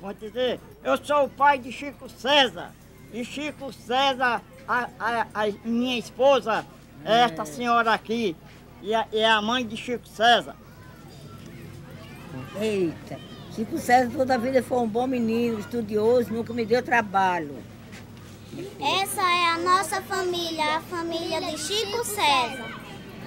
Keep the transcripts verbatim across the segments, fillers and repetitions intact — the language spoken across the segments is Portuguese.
Vou dizer, eu sou o pai de Chico César. E Chico César, a, a, a minha esposa, é esta senhora aqui. E a, é a mãe de Chico César. Eita, Chico César toda a vida foi um bom menino, estudioso, nunca me deu trabalho. Essa é a nossa família, a família de Chico César.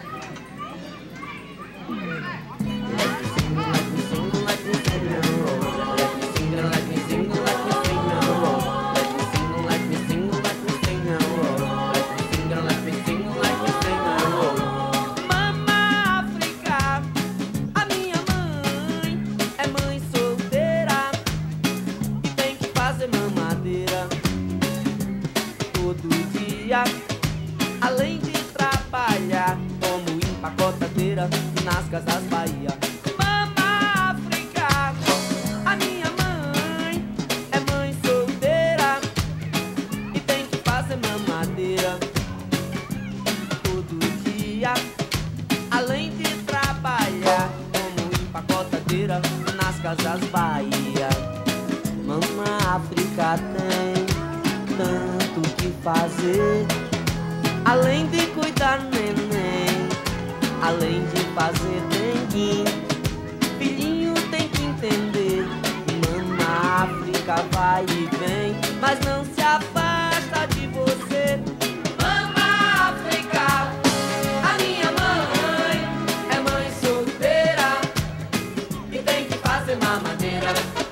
Além de trabalhar como empacotadeira nas casas Bahia. Mama África, a minha mãe é mãe solteira e tem que fazer mamadeira todo dia. Além de trabalhar como empacotadeira nas casas Bahia. Mama África tem tanto que fazer, além de cuidar neném, além de fazer dengue. Filhinho tem que entender, Mama África vai e vem, mas não se afasta de você. Mama África, a minha mãe é mãe solteira e tem que fazer mamadeira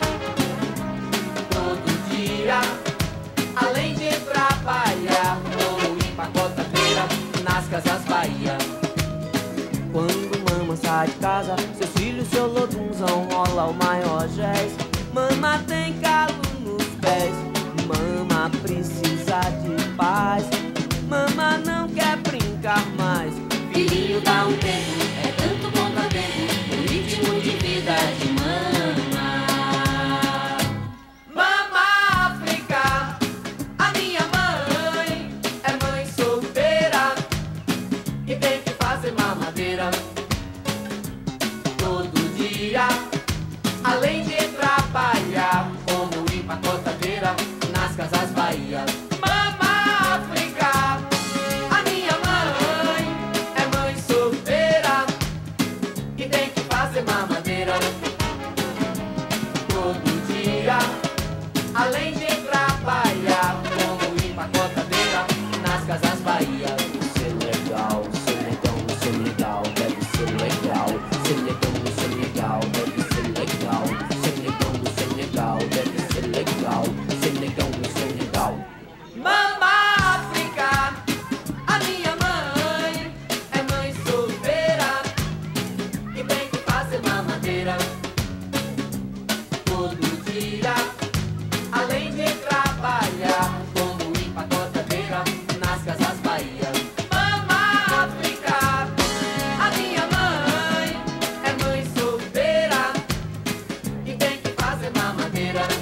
todo dia. Além de trabalhar como empacotadeira nas casas Bahia. Quando mama sai de casa, seus filhos, seu lodunzão rola o maior jazz. Mama tem calo nos pés, mama precisa de paz. Mama não quer brincar mais. Filhinho dá um tempo, é tanto bom pra tempo, o ritmo de vida de mama. Todo dia, além de trabalhar como empacotadeira nas casas Bahia. Mama África, a minha mãe é mãe solteira e tem que fazer mamadeira todo dia, além de trabalhar como empacotadeira nas casas Bahia. Ser legal, ser legal, ser legal, deve ser legal. Ser legal, ser legal, deve ser legal. Ser legal, ser legal, deve ser legal. Ser legal, ser legal. Mama África, a minha mãe é mãe solteira e tem que fazer mamadeira todo dia, além de trabalhar como empacotadeira nas casas Bahia. Mama África, a minha mãe é mãe solteira e tem que fazer mamadeira